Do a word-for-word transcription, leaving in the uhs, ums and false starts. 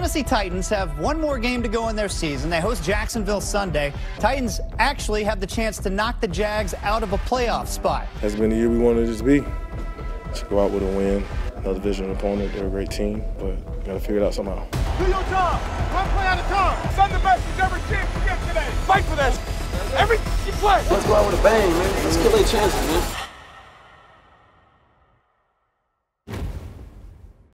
Tennessee Titans have one more game to go in their season. They host Jacksonville Sunday. Titans actually have the chance to knock the Jags out of a playoff spot. It's been the year we wanted it to be. To go out with a win. Another division opponent. They're a great team, but we got to figure it out somehow. Do your job. One play at a time. Send the best you ever chance to get today. Fight for that. Every play. Let's go out with a bang, man. Let's kill their chances, man.